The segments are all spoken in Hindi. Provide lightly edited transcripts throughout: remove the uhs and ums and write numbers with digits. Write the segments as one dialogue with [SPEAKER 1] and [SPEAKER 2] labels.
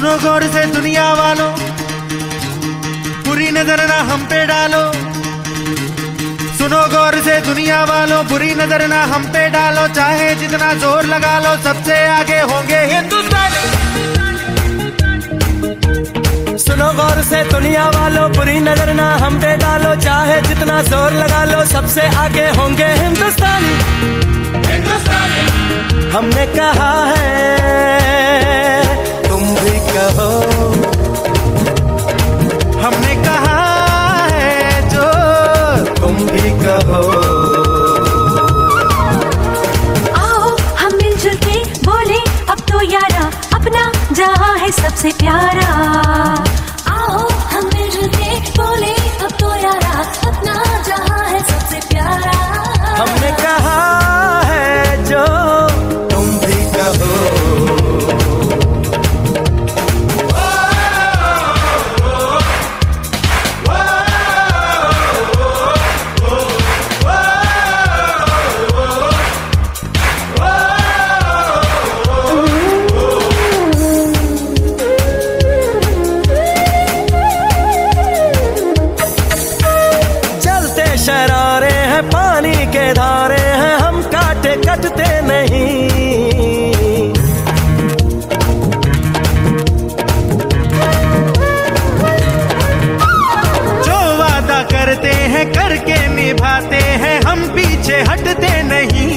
[SPEAKER 1] सुनो गौर से दुनिया वालों, बुरी नजर ना हम पे डालो। सुनो गौर से दुनिया वालों, बुरी नजर ना हम पे डालो। चाहे जितना जोर लगा लो, सबसे आगे होंगे हिंदुस्तानी।
[SPEAKER 2] सुनो गौर से दुनिया वालों, बुरी नजर ना हम पे डालो। चाहे जितना जोर लगा लो, सबसे आगे होंगे हिंदुस्तानी। हमने कहा है तुम भी कहो,
[SPEAKER 1] हमने कहा है जो
[SPEAKER 2] तुम भी कहो।
[SPEAKER 3] आओ हम मिलजुल के बोले अब तो यारा, अपना जहां है सबसे प्यारा। आओ हम मिलजुल के बोले अब तो यारा, अपना जहां है सबसे प्यारा।
[SPEAKER 2] हमने कहा है जो तुम भी कहो। शरारे हैं पानी के धारे हैं, हम काटे कटते नहीं।
[SPEAKER 1] जो वादा करते हैं करके निभाते हैं, हम पीछे हटते नहीं।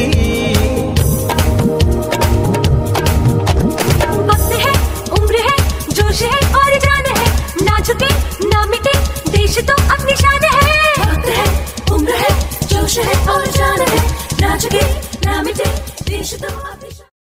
[SPEAKER 3] वक्त है, उम्र है, जोश है और जान है, ना झुके ना मिटे देश तो अपनी शान है। उम्र है, जोश है और जान है, ना झुके ना मिटे देश तो अपनी शान है।